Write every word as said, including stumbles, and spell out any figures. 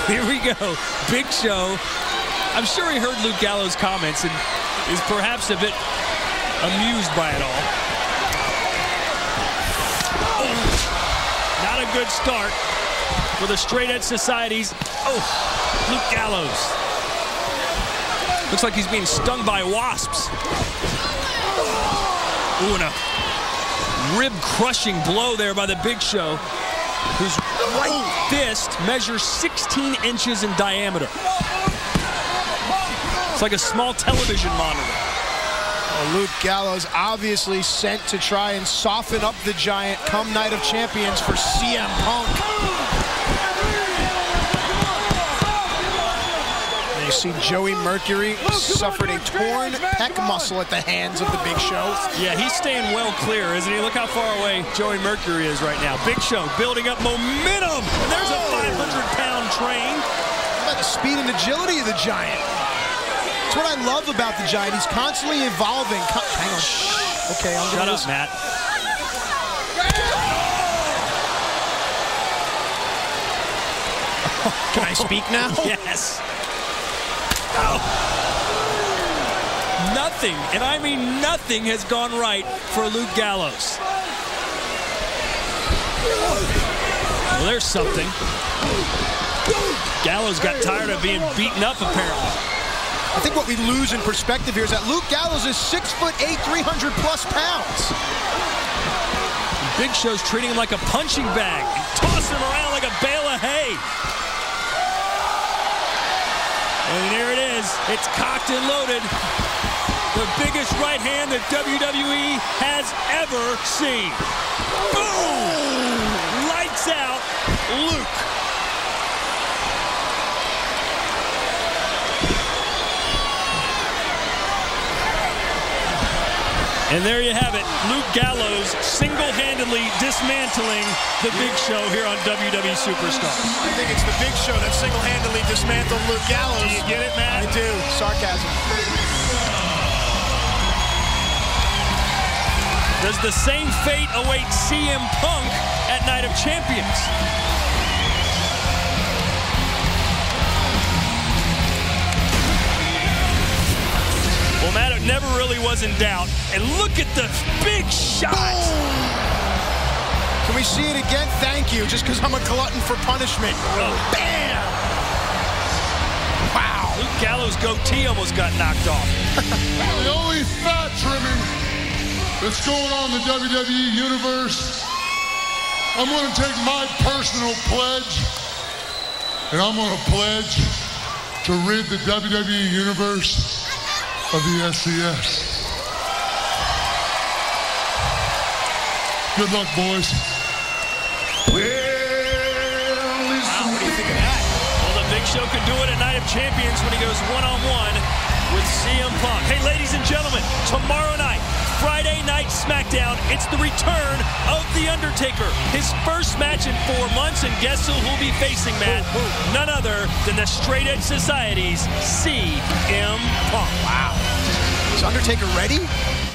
Here we go. Big Show. I'm sure he heard Luke Gallows' comments and is perhaps a bit amused by it all. Oh, not a good start for the Straight Edge Societies. Oh, Luke Gallows. Looks like he's being stung by wasps. Ooh, and a rib-crushing blow there by the Big Show, whose right fist measures sixteen inches in diameter. It's like a small television monitor. Well, Luke Gallows obviously sent to try and soften up the Giant come Night of Champions for C M Punk. And you see Joey Mercury suffered a torn pec muscle at the hands of the Big Show. Yeah, he's staying well clear, isn't he? Look how far away Joey Mercury is right now. Big Show building up momentum. And there's a five hundred pound train. How about the speed and agility of the Giant? That's what I love about the Giant. He's constantly evolving. Co Hang on. Shh. Okay, I'm Shut gonna up, listen. Matt. Can I speak now? Yes. Oh. Nothing, and I mean nothing, has gone right for Luke Gallows. Well, there's something. Gallows got tired of being beaten up, apparently. I think what we lose in perspective here is that Luke Gallows is six foot eight, three hundred plus pounds. Big Show's treating him like a punching bag, tossing him around like a bale of hay. And there it is. It's cocked and loaded. The biggest right hand that W W E has ever seen. Boom! Lights out, Luke. And there you have it. Luke Gallows single-handedly dismantling the Big Show here on W W E Superstars. I think it's the Big Show that single-handedly dismantled Luke Gallows. Do you get it, Matt? I do. Sarcasm. Does the same fate await C M Punk at Night of Champions? Well, Matt, it never really was in doubt. And look at the big shot. Can we see it again? Thank you, just because I'm a glutton for punishment. Oh. Bam! Wow. Luke Gallows' goatee almost got knocked off. The only fat trimming that's going on in the W W E Universe, I'm going to take my personal pledge, and I'm going to pledge to rid the W W E Universe of the S C S. Good luck, boys. Wow, what do you think of that? Well, the Big Show can do it at Night of Champions when he goes one-on-one with C M Punk. Hey, ladies and gentlemen, tomorrow night, Friday Night SmackDown, it's the return of The Undertaker. His first match in four months, and guess who he'll be facing, Matt? None other than the Straight Edge Society's C M Punk. Wow. Is Undertaker ready?